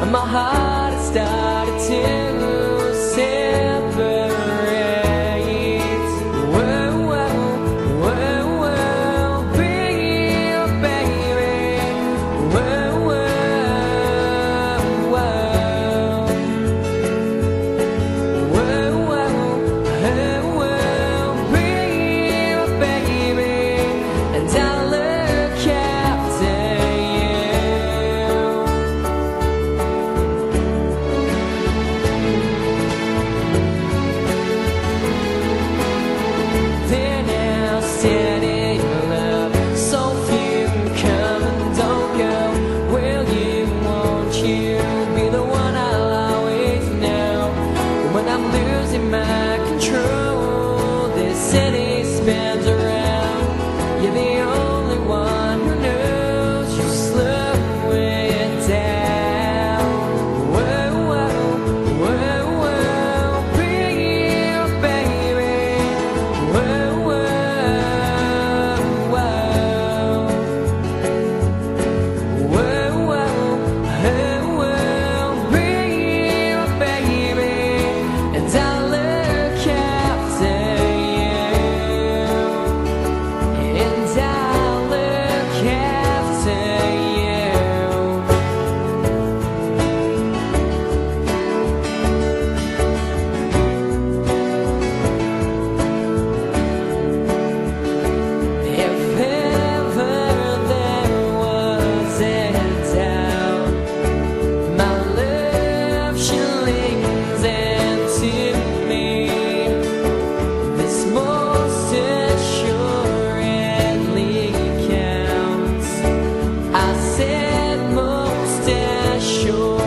and my heart has started to separate. Whoa, whoa, whoa, whoa, baby, baby. Whoa, whoa, whoa. Whoa, whoa, whoa, baby, baby. And I look after you. Then I'll stand in your love, so few come and don't go. Will you, won't you be the one I'll always know? When I'm losing my control, this city spins around. You're the only one who knows you slow it down. Whoa, whoa, whoa, whoa, baby, baby. Whoa, whoa, whoa. Whoa, whoa, whoa, baby, baby. And I look after you. And I look after you. If ever there was a doubt, my love, she leans into me. This most assuredly counts. I said most assuredly.